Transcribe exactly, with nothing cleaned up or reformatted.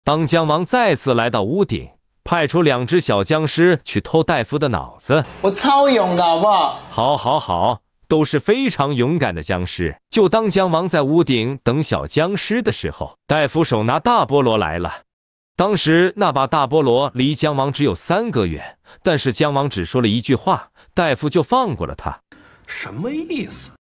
当姜王再次来到屋顶，派出两只小僵尸去偷戴夫的脑子。 我超勇的好不好？ 好，好，好，都是非常勇敢的僵尸。就当姜王在屋顶等小僵尸的时候，戴夫手拿大菠萝来了。当时那把大菠萝离姜王只有三个远，但是姜王只说了一句话，戴夫就放过了他。 什么意思？